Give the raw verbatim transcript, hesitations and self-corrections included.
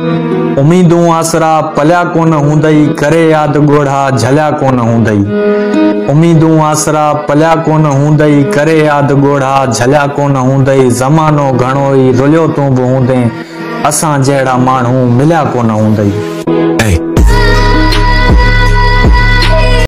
उम्मीदूं आसरा पलिया कोन हूंदई, करे याद ॻोढ़ा झलिया कोन हूंदई। उम्मीदूं आसरा पलिया कोन हूंदई, करे याद ॻोढ़ा झलिया कोन हूंदई। ज़मानो घणो ई रुलियो तूं बि हूंदे, असां जहिड़ा माण्हू मिलिया कोन हूंदई।